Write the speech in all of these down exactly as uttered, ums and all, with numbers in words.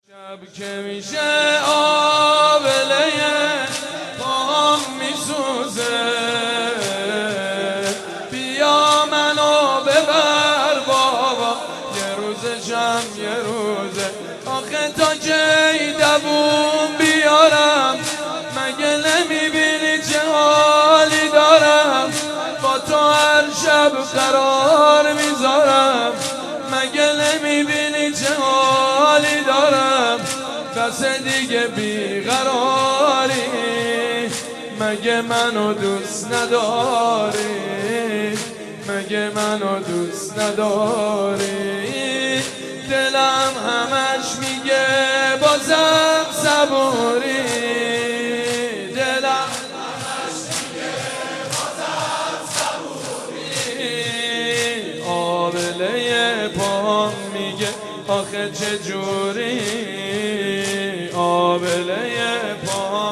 شب که میشه آبله پام میسوزه، بیا منو ببر بابا یه روز شم یه روزه. آخه تا کی دووم بیارم، مگه نمیبینی چه حالی دارم؟ با تو هر شب قرار میذارم، مگه نمیبینی چه حالی دارم؟ بس دیگه بیقراری، مگه منو دوست نداری؟ مگه منو دوست نداری؟ دلم همش میگه بازم صبوری، دلم همش میگه بازم صبوری. آبله پام میگه آخه چجوری؟ آبله پام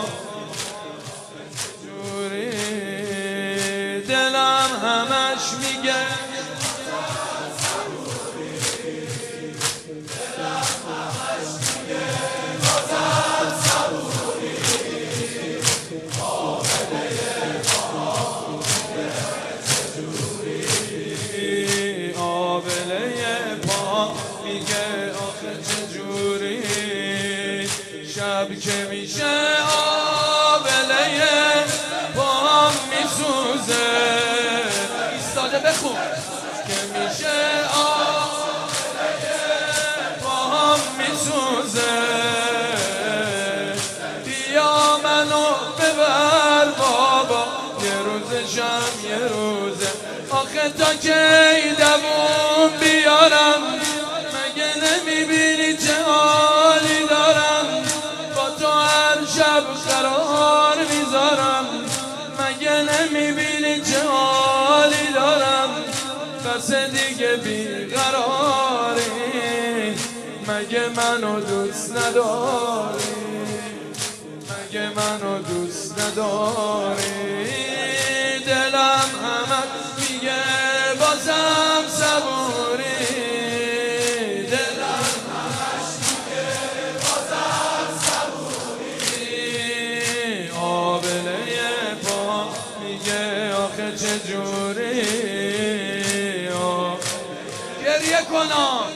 چجوری؟ دلم همش میگه شب که میشه آبله پام میسوزه. ایستاده بخون. که میشه آبله پام میسوزه، بیا منو ببر بابا یه روز شم یه روزه. آخه تا کی دووم بیارم، مگه نمیبینی چه حالی دارم؟ شب قرار میذارم، مگه نمیبینی چه حالی دارم؟ بس دیگه بیقراری، مگه منو دوست نداری؟ مگه منو دوست نداری؟ دلم همت میگه بازم صبوری، چجوری؟ گریه کنم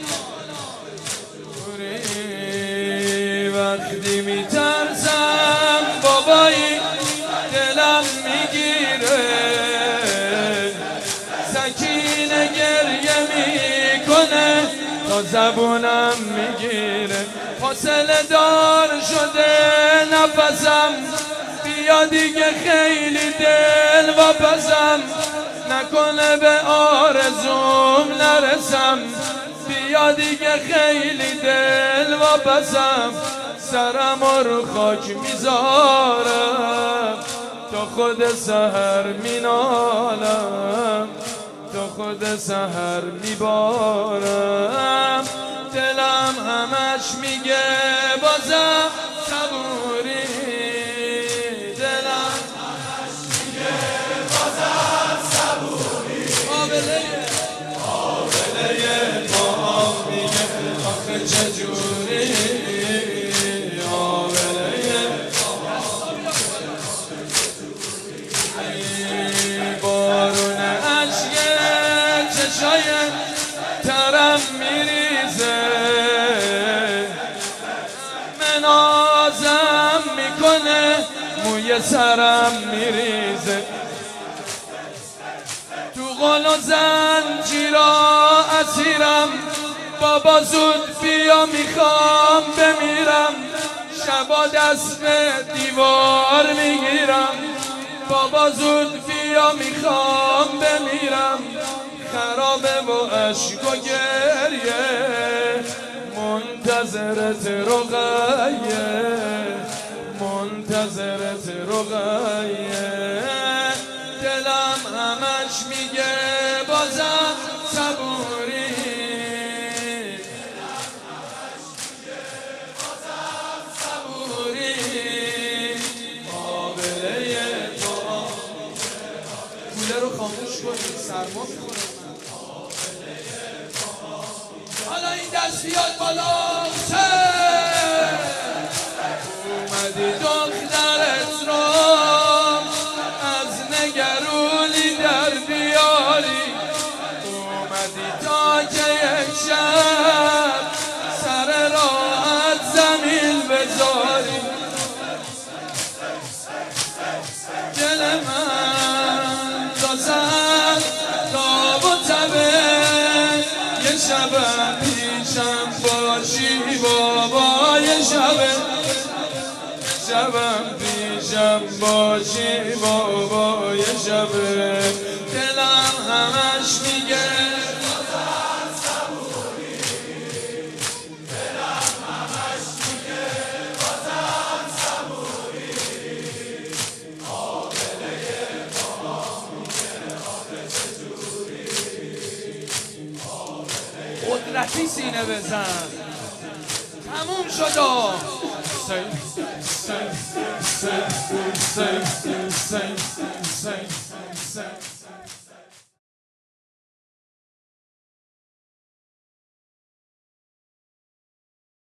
وقتی میترسم بابایی دلم میگیره، سکینه گریه میکنه تا زبونم میگیره. فاصله دار شده نفسم، بیا دیگه خیلی دل واپسم، نکنه به آرزوم نرسم. بیا دیگه خیلی دل واپسم، سرم رو خاک میذارم تا خود سحر مینالم، تا خود سحر میبارم. دلم همش میگه بازم صبوری، آبله پام میگه آخه چجوری؟ آبله بارون عشق چشای ترم میریزه، منازم میکنه موی سرم میریزه. تو قل و زنجیرا اسیرم، بابا زود بیا میخوام بمیرم. شبا دست دیوار میگیرم، بابا زود بیا میخوام بمیرم. خرابه و عشق و گریه منتظرت رقیه، منتظرت رقیه. دلم همش میگه بازم صبوری، دلم همش میگه بازم صبوری. آبله تو کوله رو خاموش کنید، سرما میخوره. حالا این دست بیاد بالا. شبم پیشم باشی بابا یه شبه دلم همش میگه بازم صبوری دلم همش میگه بازم صبوری آبله بابا میگه آبله چجوری قدرتی سینه بزن تموم شد say, say, say, say, say, say, say, say.